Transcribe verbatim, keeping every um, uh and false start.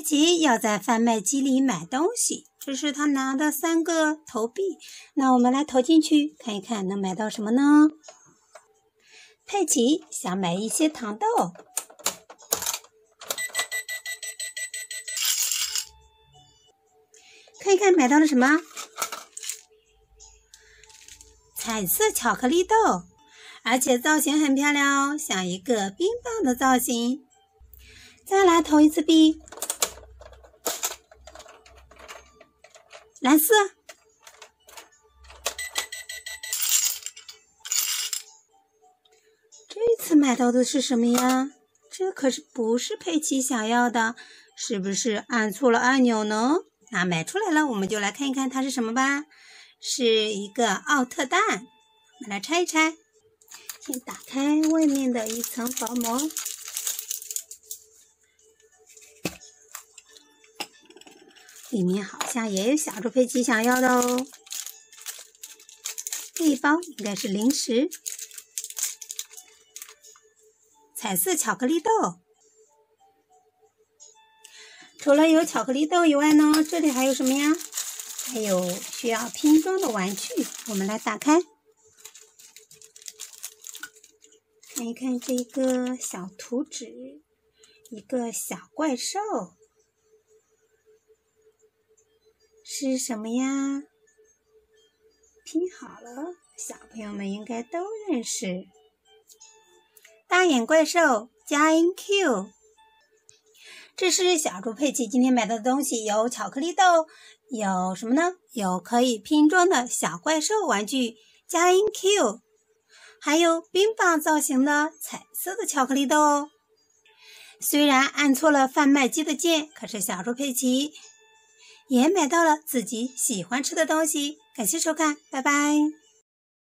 佩奇要在贩卖机里买东西，这是他拿的三个投币。那我们来投进去，看一看能买到什么呢？佩奇想买一些糖豆，看一看买到了什么？彩色巧克力豆，而且造型很漂亮哦，像一个冰棒的造型。再来投一次币，蓝色。这次买到的是什么呀？这可是不是佩奇想要的，是不是按错了按钮呢？那买出来了，我们就来看一看它是什么吧。是一个奥特蛋，我们来拆一拆。先打开外面的一层薄膜，里面好像也有小猪佩奇想要的哦。这一包应该是零食，彩色巧克力豆。除了有巧克力豆以外呢，这里还有什么呀？还有需要拼装的玩具，我们来打开，看一看这个小图纸，一个小怪兽，是什么呀？拼好了，小朋友们应该都认识。大眼怪兽加音 Q， 这是小猪佩奇今天买到的东西，有巧克力豆，有什么呢？有可以拼装的小怪兽玩具加音 Q， 还有冰棒造型的彩色的巧克力豆哦。虽然按错了贩卖机的键，可是小猪佩奇也买到了自己喜欢吃的东西。感谢收看，拜拜。